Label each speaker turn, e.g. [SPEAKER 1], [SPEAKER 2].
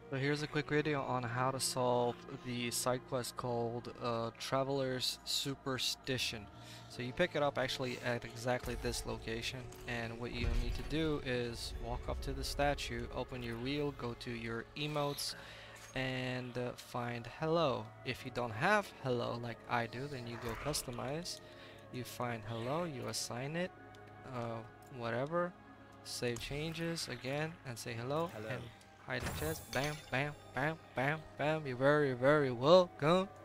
[SPEAKER 1] So here's a quick video on how to solve the side quest called Traveler's Superstition. So you pick it up actually at exactly this location, and what you need to do is walk up to the statue, open your wheel, go to your emotes, and find hello. If you don't have hello like I do, then you go customize. You find hello, you assign it, uh, whatever, save changes again, and say hello,
[SPEAKER 2] Hello.
[SPEAKER 1] and hide the chest. Bam, bam, bam, bam, bam. You're very, very welcome.